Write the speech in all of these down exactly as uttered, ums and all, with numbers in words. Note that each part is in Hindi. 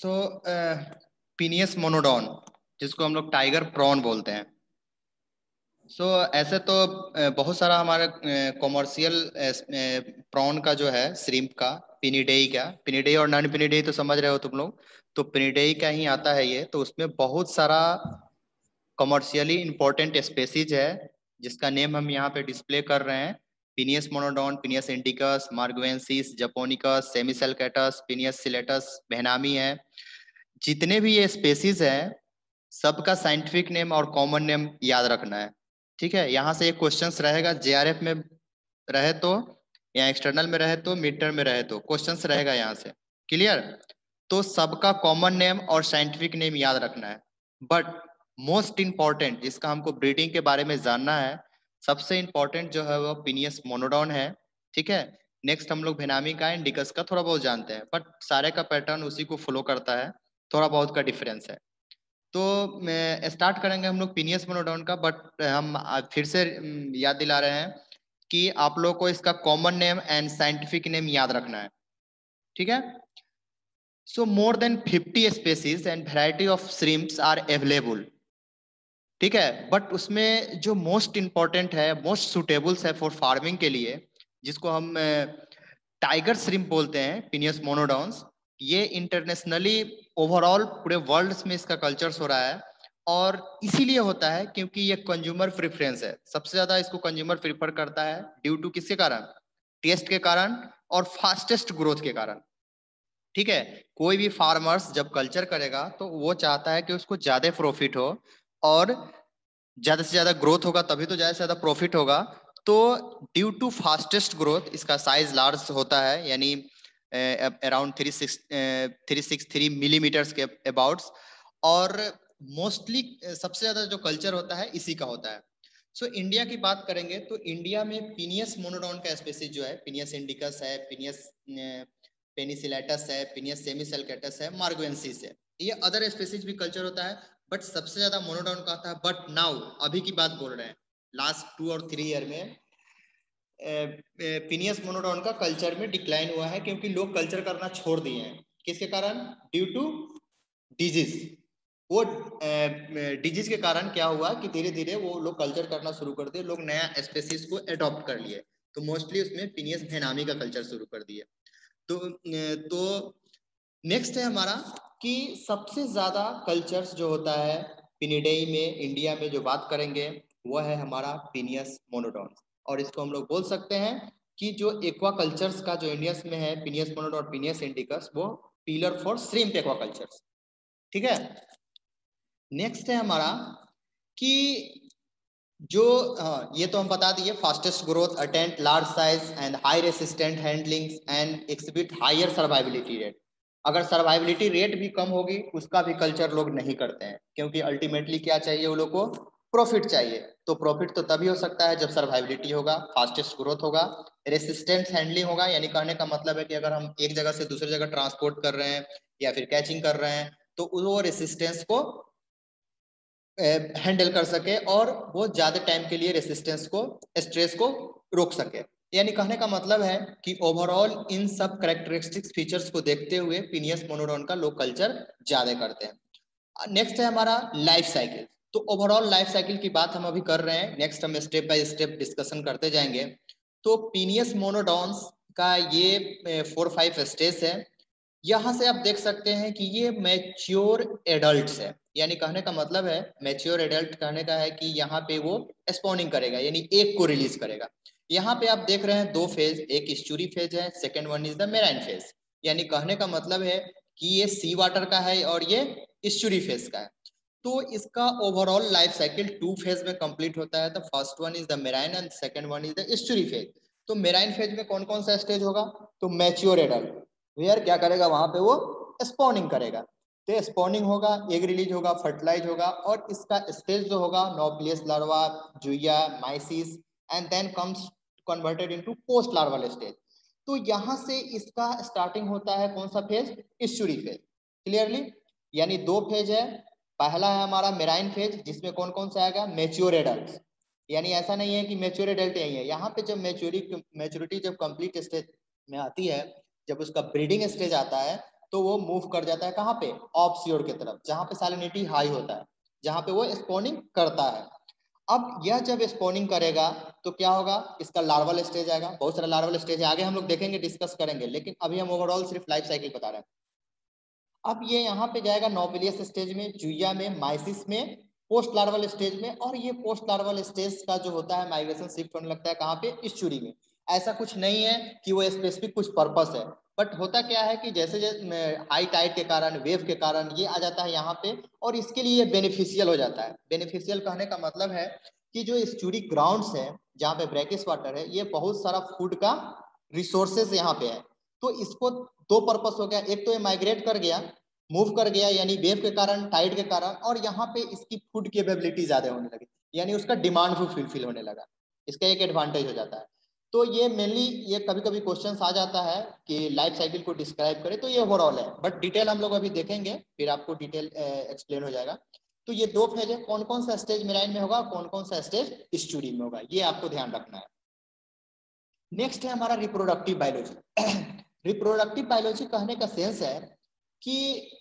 सो पिनियस मोनोडॉन, जिसको हम लोग टाइगर प्रॉन बोलते हैं। सो so, ऐसे तो अ, बहुत सारा हमारे कॉमर्शियल प्रॉन का जो है श्रिम्प का, पिनिडेई का, पिनिडेई और नॉन पिनिडेई तो समझ रहे हो तुम लोग। तो पिनिडेई का ही आता है ये। तो उसमें बहुत सारा कमर्शियली इंपॉर्टेंट स्पेसीज है जिसका नेम हम यहाँ पे डिस्प्ले कर रहे हैं। पिनियस मोनोडॉन, पिनियस इंडिकस, मार्गवेंसिस, जपोनिकस, सेमिसेलकेटस, पिनियस सिलेटस, बेहनामी है। जितने भी ये स्पेसीज हैं सबका साइंटिफिक नेम और कॉमन नेम याद रखना है। ठीक है, यहाँ से एक क्वेश्चंस रहेगा, जेआरएफ में रहे तो या एक्सटर्नल में रहे तो मिड टर्म में रहे तो क्वेश्चंस रहेगा यहाँ से। क्लियर? तो सबका कॉमन नेम और साइंटिफिक नेम याद रखना है। बट मोस्ट इंपॉर्टेंट जिसका हमको ब्रीडिंग के बारे में जानना है, सबसे इंपॉर्टेंट जो है वो पिनियस मोनोडॉन है। ठीक है, नेक्स्ट हम लोग भेनामी का, इंडिकस का थोड़ा बहुत जानते हैं, बट सारे का पैटर्न उसी को फॉलो करता है, थोड़ा बहुत का डिफरेंस है। तो स्टार्ट करेंगे हम लोग पिनियस मोनोडॉन का। बट हम फिर से याद दिला रहे हैं कि आप लोग को इसका common name and scientific name याद रखना है। ठीक है। So more than fifty species and variety of shrimps are available. ठीक है, बट उसमें जो मोस्ट इंपॉर्टेंट है, मोस्ट सुटेबल्स है फॉर फार्मिंग के लिए, जिसको हम टाइगर श्रिम्प बोलते हैं, पिनियस मोनोडॉन्स, ये इंटरनेशनली ओवरऑल पूरे वर्ल्ड में इसका कल्चर्स हो रहा है। और इसीलिए होता है क्योंकि ये कंज्यूमर प्रेफरेंस है, सबसे ज्यादा इसको कंज्यूमर प्रीफर करता है ड्यू टू किसके कारण? टेस्ट के कारण और फास्टेस्ट ग्रोथ के कारण। ठीक है, कोई भी फार्मर्स जब कल्चर करेगा तो वो चाहता है कि उसको ज्यादा प्रॉफिट हो, और ज्यादा से ज्यादा ग्रोथ होगा तभी तो ज्यादा से ज्यादा प्रॉफिट होगा। तो ड्यू टू फास्टेस्ट ग्रोथ इसका साइज लार्ज होता है, यानी around three six three six three millimeters के अबाउट्स। और मोस्टली सबसे ज्यादा जो कल्चर होता है इसी का होता है। सो so, इंडिया की बात करेंगे तो इंडिया में पिनियस मोनोडॉन का स्पेसीज जो है, पिनियस इंडिकस है, पिनियस पेनिसिलेटस है, पिनियस सेमिसेलकेटस है, मार्गवेंसिस है। ये अदर स्पेसीज भी कल्चर होता है, बट सबसे ज्यादा मोनोडॉन का आता है। बट नाउ अभी की बात बोल रहे हैं, लास्ट टू और थ्री ईयर में पिनियस मोनोडॉन का कल्चर में डिक्लाइन हुआ है, क्योंकि लोग कल्चर करना छोड़ दिए हैं। किसके कारण? Due to disease. वो डिजीज के कारण क्या हुआ कि धीरे धीरे वो लोग कल्चर करना शुरू कर दिए, लोग नया स्पेसीज को अडॉप्ट कर लिए। तो मोस्टली उसमें पिनियस भेनामी का कल्चर शुरू कर दिए। तो तो नेक्स्ट है हमारा कि सबसे ज्यादा कल्चर्स जो होता है पिनिडेई में, इंडिया में जो बात करेंगे वो है हमारा पिनियस मोनोडॉन। और इसको हम लोग बोल सकते हैं कि जो एक्वा कल्चर्स का जो इंडिया में है, पिनियस मोनोडॉन, पिनियस इंडिकस, वो pillar for shrimp aquacultures. ठीक है। नेक्स्ट है हमारा कि जो हाँ, ये तो हम बता दिए, fastest growth, attain large size and high resistant handling and exhibit higher survivability rate. अगर सर्वाइबिलिटी रेट भी कम होगी उसका भी कल्चर लोग नहीं करते हैं, क्योंकि अल्टीमेटली क्या चाहिए वो लोग को? प्रॉफिट चाहिए। तो प्रॉफिट तो तभी हो सकता है जब सर्वाइबिलिटी होगा, फास्टेस्ट ग्रोथ होगा, रेसिस्टेंट हैंडलिंग होगा। यानी कहने का मतलब है कि अगर हम एक जगह से दूसरी जगह ट्रांसपोर्ट कर रहे हैं या फिर कैचिंग कर रहे हैं तो वो रेसिस्टेंस को हैंडल कर सके, और वो ज्यादा टाइम के लिए रेसिस्टेंस को, स्ट्रेस को रोक सके। यानी कहने का मतलब है कि ओवरऑल इन सब कैरेक्टरिस्टिक्स फीचर्स को देखते हुए पिनियस मोनोडॉन का लोग कल्चर ज्यादा करते हैं। नेक्स्ट है हमारा लाइफ साइकिल। तो ओवरऑल लाइफ साइकिल की बात हम अभी कर रहे हैं, नेक्स्ट हम स्टेप बाय स्टेप डिस्कशन करते जाएंगे। तो पिनियस मोनोडॉन्स का ये फोर फाइव स्टेज है। यहाँ से आप देख सकते हैं कि ये मैच्योर एडल्ट्स है। यानी कहने का मतलब है, मैच्योर एडल्ट कहने का है कि यहाँ पे वो स्पॉनिंग करेगा, यानी एक को रिलीज करेगा। यहाँ पे आप देख रहे हैं दो फेज, एक इस्चुरी फेज है, second one is the marine phase. यानी कहने का मतलब है कि ये सी वाटर का है और ये इस्चुरी फेज का है। तो इसका overall life cycle two phase में कंप्लीट होता है। तो first one is the marine and second one is the estuary phase. तो मेराइन फेज में कौन कौन सा स्टेज होगा? तो मैच्योर एडल्ट, वेयर क्या करेगा? वहां पे वो स्पॉनिंग करेगा। तो स्पॉनिंग होगा, एग रिलीज होगा, फर्टिलाइज होगा, और इसका स्टेज जो होगा nauplius larva, zoea, mysis, and then comes converted into post larval stage. तो यहाँ से इसका स्टार्टिंग होता है कौन सा फेज? Estuary phase. क्लियरली? यानी दो फेज है। पहला है हमारा मेराइन फेज, जिसमें कौन कौन सा आएगा? Mature adult. यानी ऐसा नहीं है कि मैच्योर एडल्ट यही है, यहाँ पे जब मैच्योरिटी मैच्योरिटी जब कंप्लीट स्टेज में आती है, जब उसका ब्रीडिंग स्टेज आता है, तो वो मूव कर जाता है कहाँ पे, ऑफश्योर की तरफ, जहाँ पे सैलिनिटी हाई होता है, जहाँ पे वो स्पॉनिंग करता है। अब यह जब स्पॉनिंग करेगा तो क्या होगा, इसका लार्वल स्टेज आएगा, बहुत सारा लार्वल स्टेज है, आगे हम लोग देखेंगे, डिस्कस करेंगे, लेकिन अभी हम ओवरऑल सिर्फ लाइफ साइकिल बता रहे हैं। अब ये यहाँ पे जाएगा नोबिलियस स्टेज में, जुइया में, माइसिस में, पोस्ट लार्वल स्टेज में, और ये पोस्ट लार्वल स्टेज का जो होता है माइग्रेशन शिफ्ट होने लगता है कहाँ पे, इस्चुरी में। ऐसा कुछ नहीं है कि वो स्पेसिफिक कुछ पर्पस है, बट होता क्या है कि जैसे जैसे हाई टाइड के कारण, वेव के कारण ये आ जाता है यहाँ पे, और इसके लिए बेनिफिशियल हो जाता है। बेनिफिशियल कहने का मतलब है कि जो इस्चुरी ग्राउंड्स है जहाँ पे ब्रैकिश वाटर है, ये बहुत सारा फूड का रिसोर्सेस यहाँ पे है, तो इसको दो पर्पस हो गया, एक तो ये माइग्रेट कर गया, मूव कर गया, यानी वेव के कारण, टाइड के कारण, और यहाँ पे इसकी फूड की एबिलिटी ज्यादा होने लगी, यानी उसका डिमांड भी फुलफिल होने लगा, इसका एक एडवांटेज हो जाता है। तो ये मेनली ये कभी कभी क्वेश्चंस आ जाता है कि लाइफ साइकिल को डिस्क्राइब करें, तो ये ओवरऑल है, बट डिटेल हम लोग अभी देखेंगे, फिर आपको डिटेल एक्सप्लेन हो जाएगा। तो ये दो फेज है, कौन कौन सा स्टेज मेराइन में होगा, कौन कौन सा स्टेज इस्चुरी में होगा, ये आपको ध्यान रखना है। नेक्स्ट है हमारा रिप्रोडक्टिव बायोलॉजी। रिप्रोडक्टिव बायोलॉजी कहने का सेंस है कि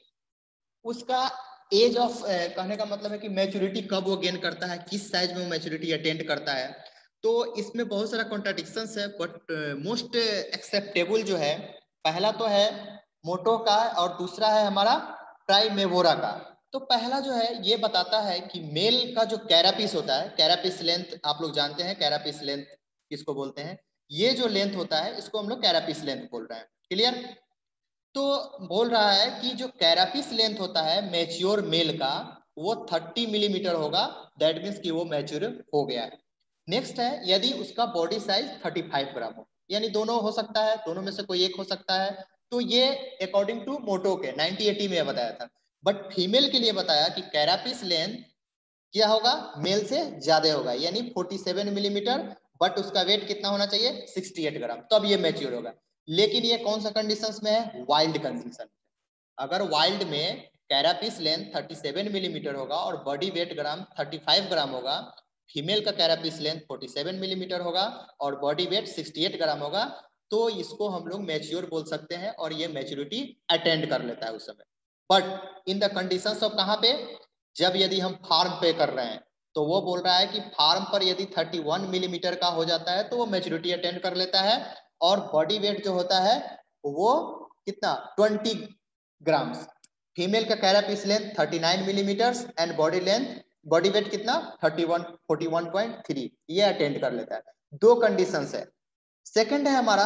उसका एज ऑफ, कहने का मतलब है कि मैच्योरिटी कब वो गेन करता है, किस साइज में वो मैच्योरिटी अटेंड करता है। तो इसमें बहुत सारा कॉन्ट्राडिक्शंस है, बट मोस्ट एक्सेप्टेबल जो है, पहला तो है मोटो का, और दूसरा है हमारा प्राइमेवोरा का। तो पहला जो है ये बताता है कि मेल का जो कैरापिस होता है, कैरापिस लेंथ आप लोग जानते हैं, कैरापिस लेंथ किसको बोलते हैं, ये जो लेंथ होता है इसको हम लोग कैरापिस लेंथ बोल रहे हैं, क्लियर। तो बोल रहा है कि जो कैरापिस लेंथ होता है मैच्योर मेल का, वो तीस मिलीमीटर होगा, दैट मीन्स कि वो मैच्योर हो गया है। नेक्स्ट है यदि उसका बॉडी साइज पैंतीस ग्राम हो, यानी दोनों हो सकता है, दोनों में से कोई एक हो सकता है। तो ये अकॉर्डिंग टू मोटो के नाइनटीन एटी में बताया था, बट फीमेल के लिए बताया कि कैरापिस लेंथ क्या होगा, मेल से ज्यादा होगा, यानी सैंतालीस मिलीमीटर, बट उसका वेट कितना होना चाहिए, अड़सठ ग्राम, तब ये मैच्योर होगा। लेकिन ये कौन सा कंडीशंस में है, वाइल्ड कंडीशन। अगर वाइल्ड में कैरापिस लेंथ सैंतीस मिलीमीटर होगा और बॉडी वेट ग्राम पैंतीस ग्राम होगा, फीमेल का कैरापिस लेंथ सैंतालीस मिलीमीटर होगा और बॉडी वेट अड़सठ ग्राम होगा, तो इसको हम लोग मैच्योर बोल सकते हैं, और ये मैच्योरिटी अटेंड कर लेता है उस समय। But in the conditions of कहाँ पे, जब यदि हम फार्म पे कर रहे हैं, तो वो बोल रहा है कि फार्म पर यदि इकतीस मिलीमीटर का हो जाता है तो वो मैच्योरिटी अटेंड कर लेता है, और बॉडी वेट जो होता है वो कितना, बीस ग्राम्स। फीमेल का कैरापिस लेंथ उनतालीस millimeter and body length, body weight कितना इकतीस इकतालीस पॉइंट तीन, ये अटेंड कर लेता है। दो कंडीशंस है। सेकंड है हमारा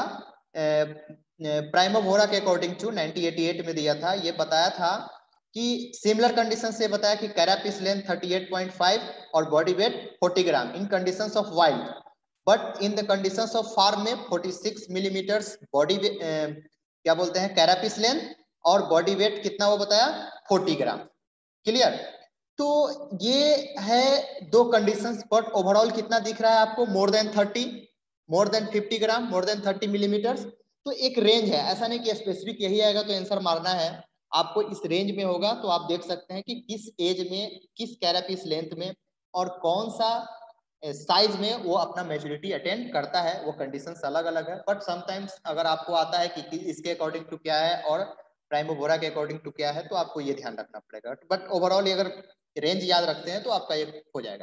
प्राइमोवोरा के according to nineteen eighty eight में दिया था, ये बताया था कि सिमिलर कंडीशन से बताया कि कैरापिस लेंथ अड़तीस पॉइंट पाँच और बॉडी वेट चालीस gram in conditions of wild, but in the conditions of farm में छियालीस मिलीमीटर बॉडी क्या बोलते हैं कैरापिस लेंथ, और बॉडी वेट कितना वो बताया चालीस ग्राम, क्लियर। तो ये है दो कंडीशंस, बट ओवरऑल कितना दिख रहा है आपको, मोर देन तीस, मोर देन पचास ग्राम, मोर देन तीस मिलीमीटर। तो एक रेंज है, ऐसा नहीं कि स्पेसिफिक यही आएगा तो आंसर मारना है, आपको इस रेंज में होगा। तो आप देख सकते हैं कि किस एज में, किस कैरापिस लेंथ में, और कौन सा साइज में वो अपना मैच्योरिटी अटेंड करता है, वो कंडीशंस अलग अलग है। बट समटाइम्स अगर आपको आता है कि, कि इसके अकॉर्डिंग टू क्या है और प्राइमोवोरा के अकॉर्डिंग टू क्या है, तो आपको ये ध्यान रखना पड़ेगा। बट ओवरऑल अगर रेंज याद रखते हैं तो आपका ये हो जाएगा।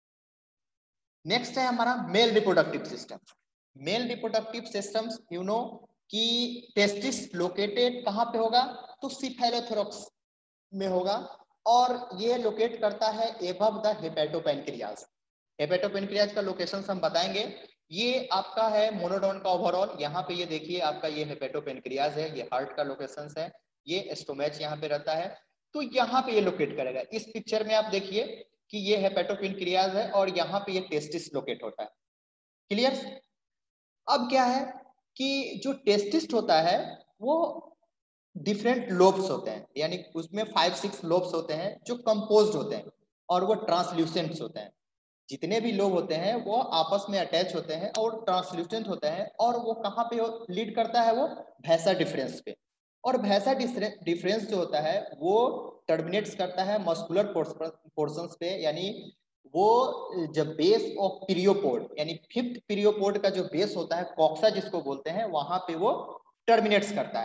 नेक्स्ट है हमारा male reproductive system. Male reproductive systems you know कि टेस्टिस लोकेटेड कहाँ पे होगा, तो सिफेलोथोरक्स में होगा, और ये लोकेट करता है एबव द हेपेटोपेनक्रियाज। हेपेटोपेनक्रियाज का लोकेशन हम बताएंगे। ये आपका है मोनोडॉन का ओवरऑल, यहाँ पे ये देखिए आपका ये हेपेटोपेनक्रियाज है, ये हार्ट का लोकेशन है, ये स्टोमैच यहाँ पे रहता है, तो यहाँ पे ये लोकेट करेगा। इस पिक्चर में आप देखिए कि ये हेपेटोपेनक्रियाज है और यहाँ पे ये टेस्टिस लोकेट होता है, क्लियर। अब क्या है कि जो टेस्टिस होता है वो डिफरेंट लोब्स होते हैं, यानी उसमें फाइव सिक्स लोब्स होते हैं जो कंपोज्ड होते हैं, और वो ट्रांसल्यूसेंट्स होते हैं। जितने भी लोब होते हैं वो आपस में अटैच होते हैं और ट्रांसल्यूसेंट होते हैं, और वो कहाँ पे लीड करता है, वो भैसा डिफरेंस पे। और भैसा डिफरेंस जो होता है वो टर्मिनेट्स करता है मस्कुलर पोर्शंस पे, यानी वो जब बेस ऑफ पीरियोपोड, यानी फिफ्थ पीरियोपोड का जो बेस होता है, कॉक्सा जिसको बोलते हैं, वहां पे वो टर्मिनेट्स करता है।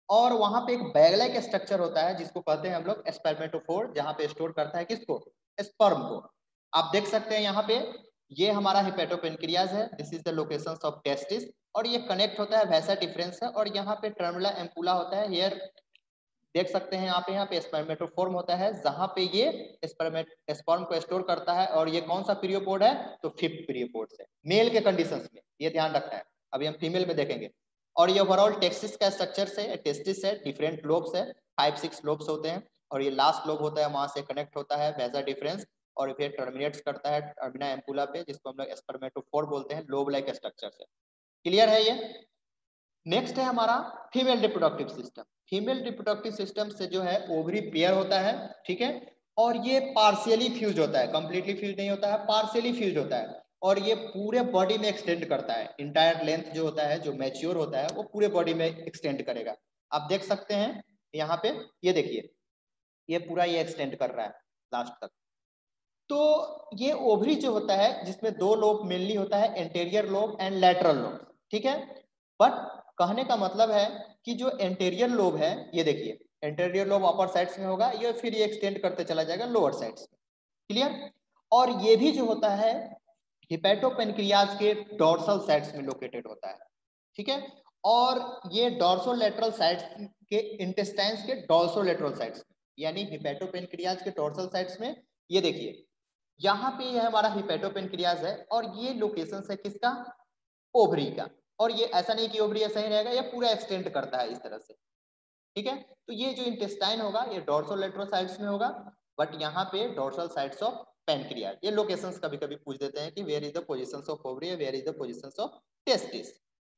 और वहां पे एक बैग लाइक स्ट्रक्चर होता है जिसको कहते हैं हम लोग स्पर्मेटोफोर, जहां पे स्टोर करता है किसको, स्पर्म को। आप देख सकते हैं यहाँ पे ये हमारा हिपेटोपेनक्रियाज है, this is the location of testis, और ये कनेक्ट होता है वैसा डिफरेंस है, और यहाँ पे टर्मिनला एम्पुला होता है, हियर देख सकते हैं आप यहाँ पे स्पर्मेटोफोर्म होता है जहां पे ये स्पर्मेट स्पर्म को स्टोर करता है, और ये कौन सा पीरियोपोड है, तो फिफ्थ पीरियोपोड से मेल के कंडीशंस में, ये ध्यान रखना है, अभी हम फीमेल में देखेंगे। और ये ओवरऑल टेक्सिस का स्ट्रक्चर से, टेस्टिस है, डिफरेंट लोब्स है, फाइव सिक्स लोब्स होते हैं, और ये लास्ट लोब होता है वहां से कनेक्ट होता है वैसा डिफरेंस, और फिर टर्मिनेट्स करता है टर्मिना एम्पुला पे, जिसको हम लोग स्पर्मेटोफोर बोलते हैं, लोब लाइक स्ट्रक्चर से। क्लियर है ये? नेक्स्ट है हमारा female reproductive system. Female reproductive system से जो है ओवरी पेयर होता है, ठीक है, और ये पार्शियली फ्यूज होता है, कंप्लीटली फ्यूज नहीं होता है, पार्शियली फ्यूज होता है, और ये पूरे बॉडी में एक्सटेंड करता है, इंटायर लेंथ जो होता है, जो मैच्योर होता है वो पूरे बॉडी में एक्सटेंड करेगा। आप देख सकते हैं यहाँ पे, ये देखिए ये पूरा ये एक्सटेंड कर रहा है लास्ट तक। तो ये ओवरी जो होता है जिसमें दो लोब मेनली होता है, anterior lobe and lateral lobe, ठीक है। बट कहने का मतलब है कि जो एंटेरियर लोब है, ये देखिए एंटेरियर लोब अपर साइड्स में होगा, ये फिर ये एक्सटेंड करते चला जाएगा लोअर साइड्स में। क्लियर? और ये भी जो होता है हिपेटोपेनक्रियाज के डोर्सल साइड्स में लोकेटेड होता है, ठीक है। और ये डोर्सोलेटरल साइड्स के इंटेस्टाइन्स के डोर्सोलेटरल साइड्स, यानी हिपेटोपेनक्रियाज के डोर्सल साइड्स में, ये देखिए यहाँ पे ये हमारा हिपेटोपेनक्रियाज है, और ये लोकेशन है किसका, ओवरी का। और ये ऐसा नहीं कि ओवरी ऐसा ही रहेगा, ये पूरा एक्सटेंड करता है इस तरह से, ठीक है। तो ये जो इंटेस्टाइन होगा ये डोर्सोलेटरल साइड्स में होगा, बट यहाँ पे डोर्सल साइड्स ऑफ पेनक्रियाज। ये लोकेशंस कभी कभी पूछ देते हैं कि where is the positions of ovary, where is the positions of testis.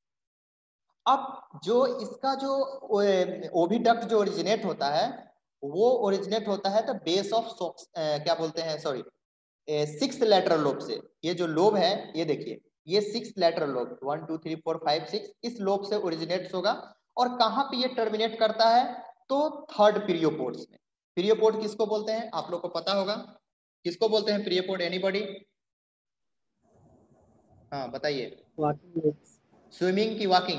अब जो इसका जो ओविडक्ट जो ओरिजिनेट होता है, वो ओरिजिनेट होता है द बेस ऑफ क्या बोलते हैं, सॉरी सिक्स लैटरल लोब से। ये जो लोब है ये देखिए, ये six lateral lobe, one two three four five six, इस लोब से ओरिजिनेट होगा। और कहाँ पे ये टर्मिनेट करता है, तो थर्ड पीरियोपोड्स में। पीरियोपोड किसको बोलते हैं, आप लोग को पता होगा, किसको बोलते हैं पीरियोपोड, एनीबॉडी? हाँ बताइए। वॉकिंग स्विमिंग की वॉकिंग?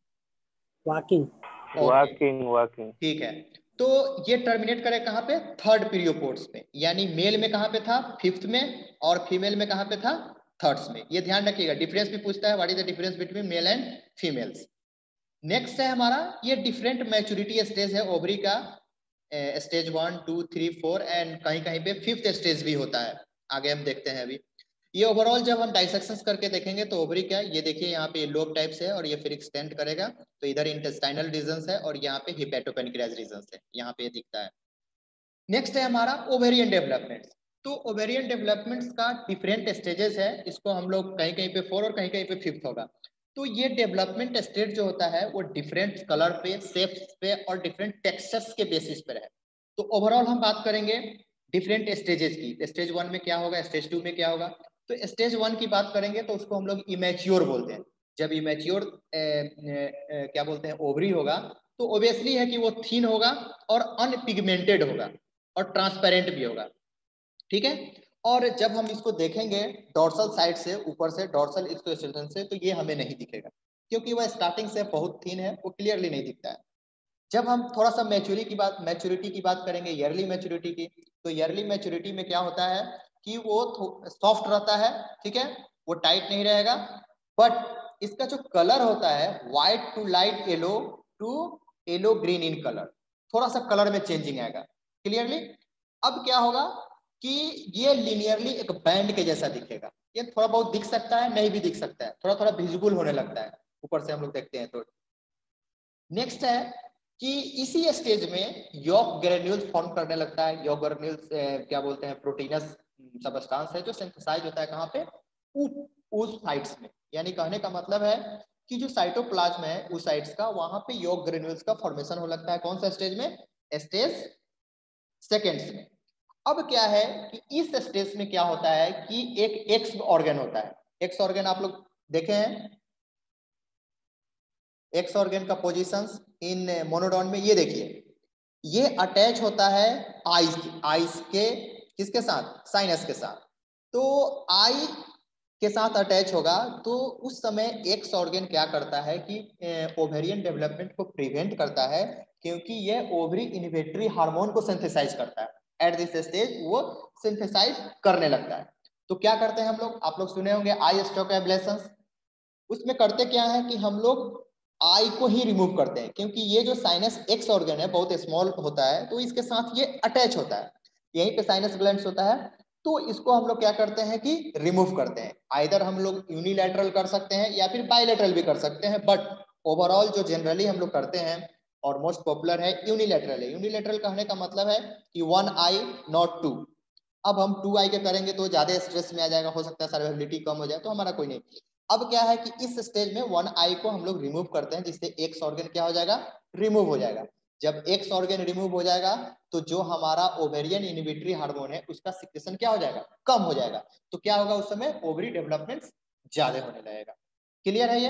वॉकिंग वॉकिंग वॉकिंग ठीक है। तो ये टर्मिनेट करे कहाँ पे, थर्ड पीरियोपोड्स पे, यानी मेल में कहाँ पे था, फिफ्थ में, और फीमेल में कहाँ पे था, थर्ड्स में। ये ध्यान रखिएगा, डिफरेंस भी पूछता है, what is the difference between male and females. Next है हमारा, ये डिफरेंट मैच्योरिटी स्टेज है ओवरी का, stage one two three four, and कहीं कहीं पे फिफ्थ स्टेज भी होता है, आगे हम देखते हैं अभी। ये ओवरऑल जब हम डाइसेक्शंस करके देखेंगे तो ओवरी क्या, ये देखिए यहाँ पे लोब टाइप से है, और ये फिर एक्सटेंड करेगा, तो इधर इंटेस्टाइनल रीजन्स है, और यहाँ पे हिपेटोपेनक्रियाज रीजन्स है, यहाँ पे दिखता है। नेक्स्ट है हमारा ओवेरियन डेवलपमेंट। तो ओवेरियन डेवलपमेंट्स का डिफरेंट स्टेजेस है, इसको हम लोग कहीं कहीं पे फोर और कहीं कहीं पे फिफ्थ होगा। तो ये डेवलपमेंट स्टेज जो होता है वो डिफरेंट कलर पे, शेप्स पे, और डिफरेंट टेक्सचर्स के बेसिस पर है। तो ओवरऑल हम बात करेंगे डिफरेंट स्टेजेस की, स्टेज वन में क्या होगा, स्टेज टू में क्या होगा। तो स्टेज वन की बात करेंगे तो उसको हम लोग इमेच्योर बोलते हैं। जब इमेच्योर क्या बोलते हैं, ओवरी होगा, तो ओबियसली है कि वो थिन होगा और अनपिगमेंटेड होगा और ट्रांसपेरेंट भी होगा, ठीक है। और जब हम इसको देखेंगे डोर्सल साइड से, ऊपर से डोर्सल एक्सोस्केलेटन से, तो ये हमें नहीं दिखेगा, क्योंकि वह स्टार्टिंग से बहुत थिन है, वो क्लियरली नहीं दिखता है। जब हम थोड़ा सा मैच्योरिटी की बात मैच्योरिटी की बात करेंगे, ईयरली मैच्योरिटी की, तो ईयरली मैच्योरिटी में क्या होता है कि वो सॉफ्ट रहता है, ठीक है, वो टाइट नहीं रहेगा, बट इसका जो कलर होता है white to light yellow to yellow green in colour, थोड़ा सा कलर में चेंजिंग आएगा क्लियरली। अब क्या होगा कि ये लिनियरली एक बैंड के जैसा दिखेगा, ये थोड़ा बहुत दिख सकता है, नहीं भी दिख सकता है, थोड़ा थोड़ा विजिबल होने लगता है ऊपर से हम लोग देखते हैं तो। नेक्स्ट है कि इसी स्टेज में यॉक ग्रेन्यूल्स फॉर्म करने लगता है। यॉक ग्रेन्यूल्स क्या बोलते हैं, प्रोटीनस सबस्टांस है जो सिंथेसाइज होता है कहाँ पे, उस साइट्स में। यानी कहने का मतलब है कि जो साइटोप्लाज्म है उस साइट्स का, वहां पे यॉक ग्रेन्यूल्स का फॉर्मेशन हो लगता है। कौन सा स्टेज में, स्टेज सेकेंड्स में। अब क्या है कि इस स्टेज में क्या होता है कि एक एक्स ऑर्गन होता है। एक्स ऑर्गन आप लोग देखे हैं, एक्स ऑर्गन का पोजीशंस इन मोनोडॉन में, ये देखिए ये अटैच होता है आइस आइस के किसके साथ, साइनस के साथ। तो आई के साथ अटैच होगा तो उस समय एक्स ऑर्गन क्या करता है कि ओवेरियन डेवलपमेंट को प्रिवेंट करता है, क्योंकि ये ओवरी इन्हिबिटरी हार्मोन को सिंथेसाइज करता है। एट दिस स्टेज वो सिंथेसाइज करने लगता है। तो क्या करते हैं हम लोग, आप लोग सुने होंगे आई स्टॉक एब्लेशन। उसमें करते क्या है कि हम लोग आई को ही रिमूव करते हैं, क्योंकि ये जो साइनस एक्स ऑर्गन है बहुत स्मॉल होता है, तो इसके साथ ये अटैच होता है, यहीं पे साइनस ग्लैंड्स होता है। तो इसको हम लोग क्या करते हैं कि रिमूव करते हैं। आइदर हम लोग यूनिलैटरल कर सकते हैं या फिर बायलैटरल भी कर सकते हैं, बट ओवरऑल जो जनरली हम लोग करते हैं और मोस्ट पॉपुलर है यूनिलैटरल है। यूनिलैटरल कहने का मतलब है कि वन आई नॉट टू। अब हम टू आई के करेंगे तो ज्यादा स्ट्रेस में आ जाएगा, हो सकता है सर्वाइबिलिटी कम हो जाए, तो हमारा कोई नहीं। अब क्या है कि इस स्टेज में वन आई को हम लोग रिमूव करते हैं, जिससे एक्स ऑर्गन क्या हो जाएगा, रिमूव हो जाएगा। जब एक्स ऑर्गन रिमूव हो जाएगा तो जो हमारा ओवेरियन इनहिबिटरी हार्मोन है उसका सिक्रेशन क्या हो जाएगा, कम हो जाएगा। तो क्या होगा उस समय, ओवरी डेवलपमेंट ज्यादा होने लगेगा। क्लियर है ये।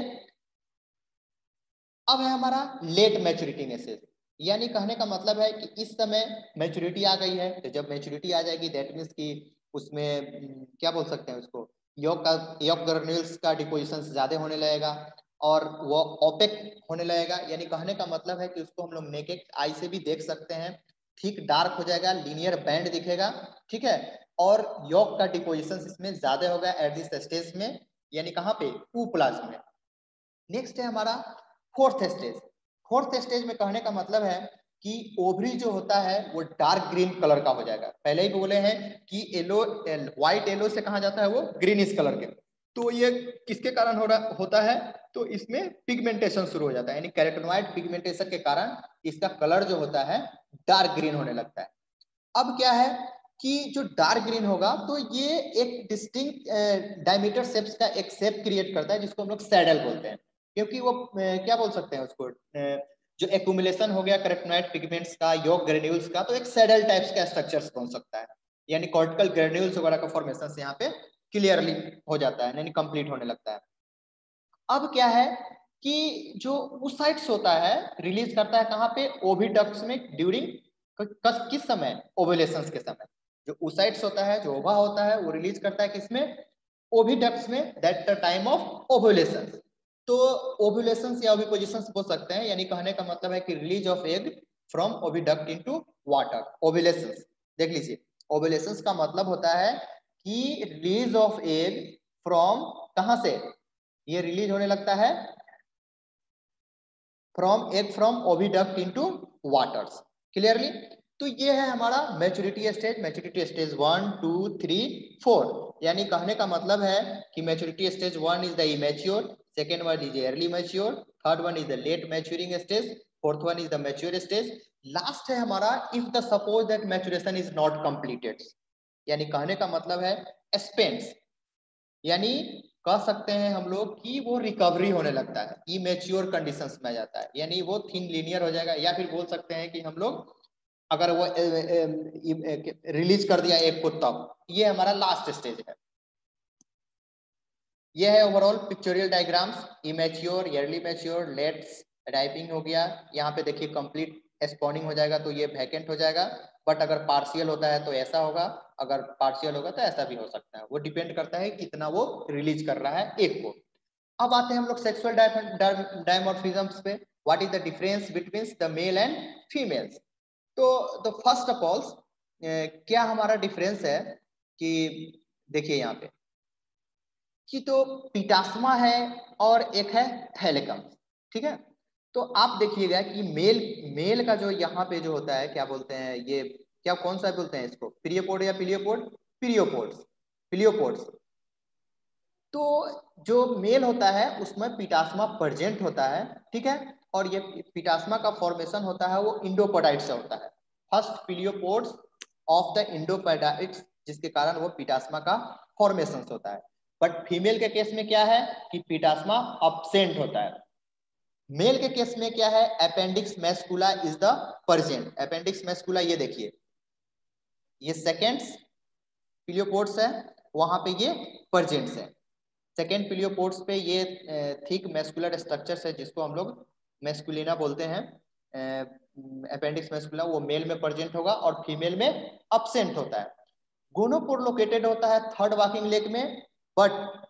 अब है हमारा लेट मैच्योरिटी मैसेज, यानी कहने का मतलब है कि इस समय मैच्योरिटी आ गई है। तो जब मैच्योरिटी आ जाएगी दैट मीन्स कि उसमें क्या बोल सकते हैं उसको, यॉक का यॉक ग्रेन्यूल्स का डिपोजिशन ज्यादा होने लगेगा और वो ओपेक होने लगेगा। यानी कहने का मतलब है कि उसको हम लोग नेकेड आई से भी देख सकते हैं, ठीक डार्क हो जाएगा, लीनियर बैंड दिखेगा, ठीक है। और यॉक का डिपोजिशन इसमें ज्यादा होगा एट दिस स्टेज में, यानी कहाँ पे, टू प्लाज्म में। नेक्स्ट है हमारा फोर्थ स्टेज। फोर्थ स्टेज में कहने का मतलब है कि ओवरी जो होता है वो डार्क ग्रीन कलर का हो जाएगा। पहले ही बोले हैं कि येलो, व्हाइट येलो से कहा जाता है वो ग्रीनिश कलर के। तो ये किसके कारण हो रहा होता है, तो इसमें पिगमेंटेशन शुरू हो जाता है, यानी कैरोटीनॉइड पिगमेंटेशन के कारण इसका कलर जो होता है डार्क ग्रीन होने लगता है। अब क्या है कि जो डार्क ग्रीन होगा तो ये एक डिस्टिंक्ट डायमीटर शेप्स का एक शेप क्रिएट करता है, जिसको हम लोग सैडल बोलते हैं। क्योंकि वो क्या बोल सकते हैं उसको, जो एक्यूमुलेशन हो गया कैरोटीनॉइड पिगमेंट्स का, यॉक ग्रेन्यूल्स का, तो एक सैडल टाइप्स का स्ट्रक्चर्स बन सकता है। यानी कॉर्टिकल ग्रेन्यूल्स वगैरह का फॉर्मेशन यहाँ पे क्लियरली हो जाता है, यानी कंप्लीट होने लगता है। अब क्या है कि जो oocytes होता है रिलीज करता है कहाँ पे, ओविडक्ट्स में, ड्यूरिंग किस समय, ओव्यूलेशन के समय। जो oocytes होता है, जो ओवा होता है, वो रिलीज करता है किसमें, ओविडक्ट्स में, that the time of ovulation. तो ओव्यूलेशन या ओविपोजिशन बोल सकते हैं, यानी कहने का मतलब है कि release of egg from oviduct into water, ovulation. देख लीजिए, ओव्यूलेशन का मतलब होता है कि रिलीज ऑफ एग फ्रॉम, कहां से ये रिलीज होने लगता है, from egg from oviduct into waters. Clearly. तो ये है हमारा maturity stage. Maturity stage one two three four, यानी कहने का मतलब है कि maturity stage one is the immature, second one is early mature, third one is the late maturing stage, fourth one is the mature stage, last है हमारा if the suppose that maturation is not completed. यानी कहने का मतलब है स्पेंस, यानी कह सकते हैं हम लोग कि वो रिकवरी होने लगता है, इमेच्योर कंडीशंस में आ जाता है, यानी वो थिन लीनियर हो जाएगा। या फिर बोल सकते हैं कि हम लोग अगर वो रिलीज कर दिया एक को, तब ये हमारा लास्ट स्टेज है। ये है overall pictorial diagrams, immature, early mature, late ripening हो गया। यहाँ पे देखिए कंप्लीट स्पॉनिंग हो जाएगा तो ये वैकेंट हो जाएगा, बट अगर पार्शियल होता है तो ऐसा होगा, अगर पार्शियल होगा तो ऐसा भी हो सकता है। वो डिपेंड करता है कितना वो रिलीज कर रहा है एक को। अब आते हैं हम लोग सेक्सुअल डायमॉर्फिज्म्स पे। What is the difference between the male and females. तो द फर्स्ट ऑफ ऑल क्या हमारा डिफरेंस है कि देखिए यहाँ पे कि तो पीटास्मा है और एक है थैलेकम, ठीक है। तो आप देखिएगा कि मेल मेल का जो यहाँ पे जो होता है क्या बोलते हैं, ये क्या कौन सा बोलते हैं इसको, पिरियोपोड या पिलियोपोड, पिरियोपोड्स, पिलियोपोड्स। तो जो मेल होता है उसमें पीटास्मा प्रेजेंट होता है, ठीक है। और ये पीटास्मा का फॉर्मेशन होता है वो इंडोपोडाइट से होता है, first pleopods of the endopodites, जिसके कारण वो पीटास्मा का फॉर्मेशन होता है। बट फीमेल के केस में क्या है कि पीटास्मा अब्सेंट होता है। मेल के केस में क्या है, appendix masculina is the present. Appendix masculina ये देखिए, ये सेकेंड्स पिलियोपोड्स है, वहां पे ये प्रेजेंट्स है। सेकेंड पिलियोपोड्स पे ये थिक मैस्कुलर स्ट्रक्चर्स है जिसको हम लोग मैस्कुलिना बोलते हैं। अपेंडिक्स मैस्कुला वो मेल में प्रेजेंट होगा और फीमेल में अब्सेंट होता है। गोनोपोड लोकेटेड होता है थर्ड वॉकिंग लेग में, बट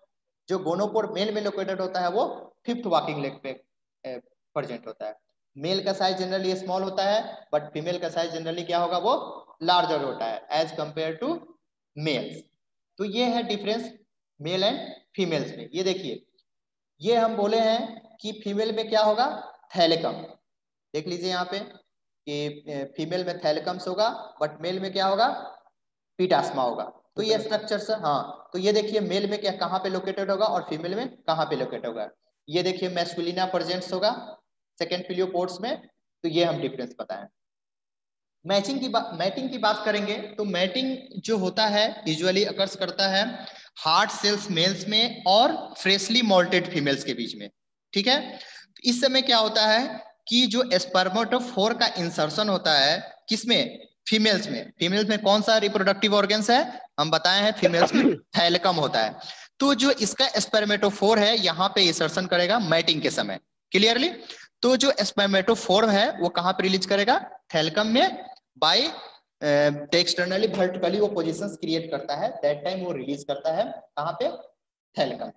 जो गोनोपोर मेल में लोकेटेड होता है वो फिफ्थ वॉकिंग लेग पे प्रेजेंट होता है। मेल का साइज जनरली स्मॉल होता है, बट फीमेल का साइज जनरली क्या होगा, वो लार्जर होता है एज कंपेयर टू मेल्स। तो ये है डिफरेंस मेल एंड फीमेल्स में। ये देखिए, ये हम बोले हैं कि फीमेल में क्या होगा, थैलेकम। देख लीजिए यहाँ पे कि फीमेल में थैलेकम्स होगा, बट मेल में क्या होगा, पीटास्मा होगा। तो ये स्ट्रक्चर से, हाँ, तो ये देखिए मेल में क्या कहाँ पे लोकेटेड होगा और फीमेल में कहाँ पे लोकेटेड होगा। ये देखिए मैस्कुलिना प्रेजेंस होगा सेकेंड पिलियोपोड्स में। तो ये हम डिफरेंस बताएं। मैचिंग की बात, मैटिंग की बात करेंगे तो मैटिंग जो होता है यूजुअली अकर्स करता है हार्ड सेल्स मेल्स में और फ्रेशली मोल्टेड फीमेल्स के बीच में। ठीक है, तो इस समय क्या होता है कि जो स्पर्मेटोफोर का इंसर्शन होता है किसमें, फीमेल्स में। फीमेल्स में कौन सा रिप्रोडक्टिव ऑर्गन्स है, हम बताए हैं फीमेल्स में थैलेकम होता है। तो जो इसका स्पर्मेटोफोर है यहाँ पे इंसर्शन करेगा मैटिंग के समय, क्लियरली। तो जो स्पर्मेटोफोर है वो कहाँ पे रिलीज करेगा, थैलेकम में, बाय एक्सटर्नली वर्टिकली वो पोजीशंस क्रिएट करता है, दैट टाइम वो रिलीज करता है कहाँ पे, थैलेकम।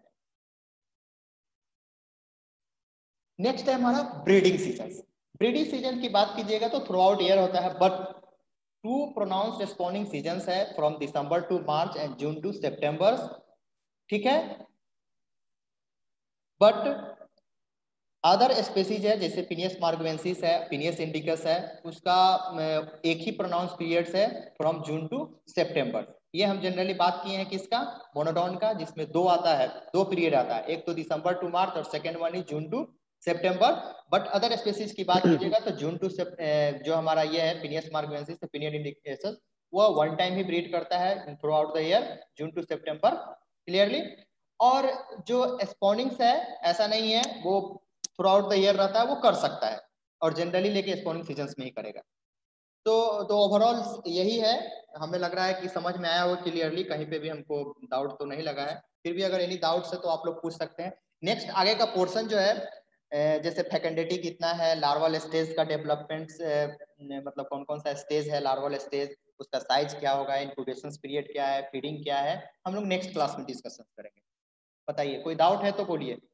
नेक्स्ट है हमारा ब्रीडिंग सीजन। ब्रीडिंग सीजन की बात कीजिएगा तो थ्रू आउट ईयर होता है, but two pronounced spawning season है from December to March and June to September. ठीक है, बट अदर स्पेसीज है जैसे पिनियस मार्गवेंसिस है, पिनियस इंडिकस है, उसका एक ही प्रोनाउंस पीरियड्स है फ्रॉम जून टू सितंबर। ये हम जनरली बात किए हैं किसका, मोनोडॉन का, जिसमें दो आता है, दो पीरियड आता है, एक तो दिसंबर टू मार्च और second one is June to September. But other species की बात कीजिएगा तो जून टू जो हमारा ये है पिनियस मार्गवेंसिस, पिनियस इंडिकस, वो वन टाइम ही ब्रीड करता है throughout the year, June to September, clearly. और जो स्पॉनिंग्स है ऐसा नहीं है वो थ्रू आउट द ईयर रहता है, वो कर सकता है और जनरली लेके स्पॉनिंग सीजन्स में ही करेगा। तो तो ओवरऑल यही है, हमें लग रहा है कि समझ में आया हो क्लियरली, कहीं पे भी हमको डाउट तो नहीं लगा है। फिर भी अगर एनी डाउट्स है तो आप लोग पूछ सकते हैं। नेक्स्ट आगे का पोर्शन जो है जैसे फेकेंडिटी कितना है, लार्वल स्टेज का डेवलपमेंट, मतलब कौन कौन सा स्टेज है लार्वल स्टेज, उसका साइज क्या होगा, इंक्यूबेशन पीरियड क्या है, फीडिंग क्या है, हम लोग नेक्स्ट क्लास में डिस्कशन करेंगे। बताइए, कोई डाउट है तो बोलिए।